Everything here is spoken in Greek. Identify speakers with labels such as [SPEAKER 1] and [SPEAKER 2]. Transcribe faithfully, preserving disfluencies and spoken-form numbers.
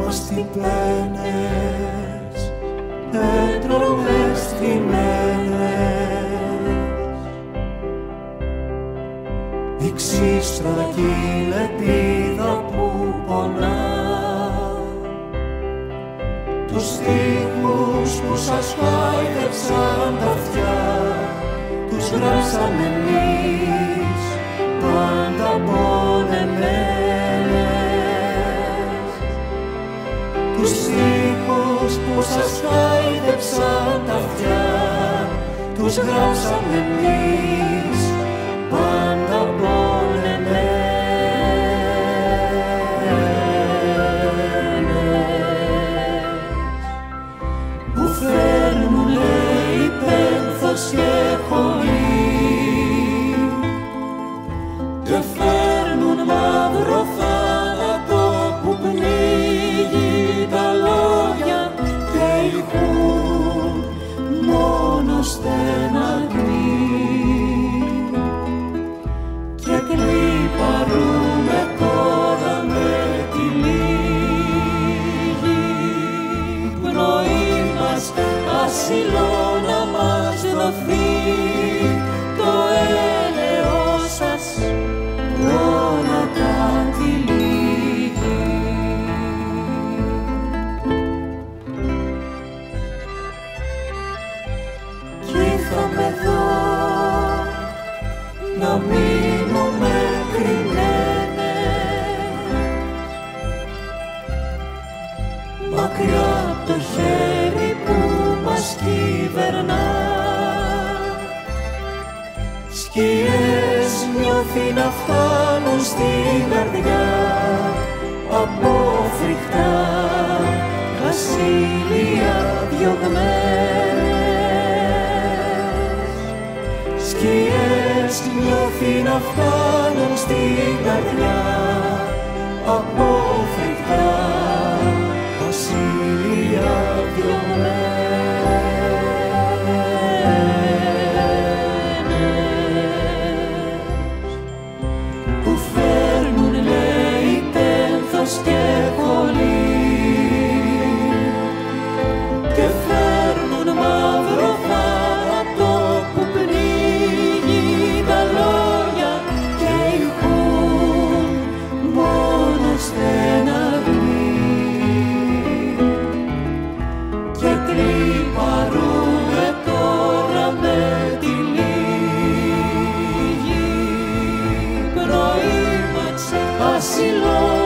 [SPEAKER 1] προστιπένες, έντρομες θυμένες, η ξύστρα κι η λεπίδα που πονά, τους στίχους που σας χάιδεψαν τα αυτιά, τους γράψαμε εμείς πάντα πονεμένες. Τους στίχους που σας χάιδεψαν τα αυτιά, τους γράψαμε εμείς πάντα πονεμένες. Που φέρνουνε οι πένθος και χολή και φέρνουν μαύρο θάνατο που πνίγει τα λόγια και ηχούν μόνο στεναγμή και κλιπαρούμε τώρα με τη λίγη πνοή μας ασυλό να μας δοθεί το έλεος σας όλα κάτι λίγη. Κι ήρθαμε εδώ να μείνουμε κρυμμένες μακριά απ' το χέρι που μας κυβερνά. Σκιές νιώθει να φτάνουν στην καρδιά από φρικτά βασίλεια διωγμένες. Σκιές νιώθει να φτάνουν στην καρδιά από φρικτά βασίλεια διωγμένες. Και χολή και φέρνουν μαύρο θάνατο που πνίγει τα λόγια και ηχούν μόνο στεναγμή και κλιπαρούμε τώρα με τη λίγη πνοή μας ασυλό